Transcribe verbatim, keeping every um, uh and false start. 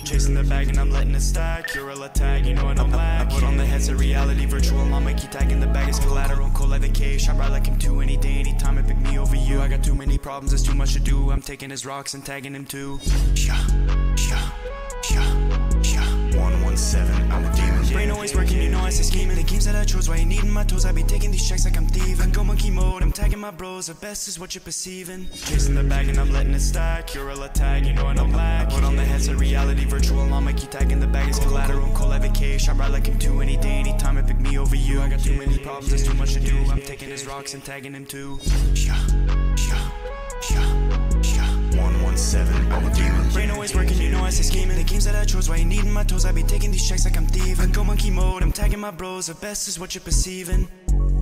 Chasing the bag and I'm letting it stack. You're a tag, you know what I'm lack. I put on the headset, reality virtual. Mama keep tagging the bag is collateral. Cold like the cage, shine bright like him too. Any day, anytime, it pick me over you. I got too many problems, there's too much to do. I'm taking his rocks and tagging him too. Yeah, yeah, yeah, yeah. one one seven, I'm a demon. Brain always working, you know I stay scheming. The games that I chose, why you needing my toes? I be taking these checks like I'm thieving. Go monkey mode, I'm tagging my bros. The best is what you're perceiving. Chasing the bag and I'm letting it stack. You're a tag, you know what I'm lack. I put on the headset, reality virtual. Mama keep tagging the bag is collateral. Cold like the cage, shine bright like him too. Any day, anytime, it pick me over you. I got too many problems, there's too much to do. I'm taking his rocks and tagging him too. Yeah, yeah, yeah, yeah. one one seven, I'm a demon. Brain always working, you know I stay scheming. The games that I chose, why you needing my toes? I be taking these checks like I'm thieving. Go monkey mode, I'm tagging my bros. The best is what you're perceiving.